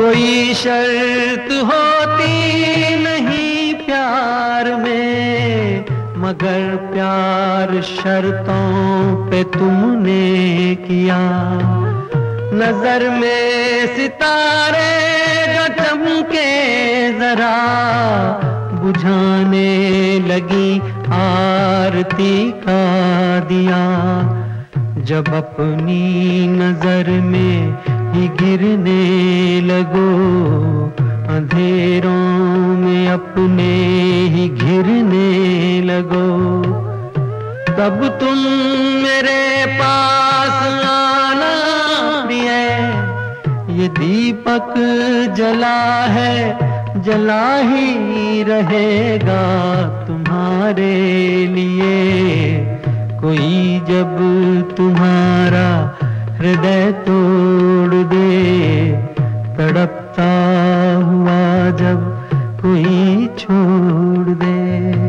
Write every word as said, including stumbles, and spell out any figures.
कोई शर्त होती नहीं प्यार में, मगर प्यार शर्तों पे तुमने किया। नजर में सितारे जो चमके जरा, बुझाने लगी आरती का दिया। जब अपनी नजर में ही गिरने लगो, अंधेरों में अपने ही घिरने लगो, तब तुम मेरे पास आना प्रिय। ये दीपक जला है, जला ही रहेगा तुम्हारे लिए। कोई जब तुम्हारा हृदय तोड़ दे, तड़पता हुआ जब कोई छोड़ दे।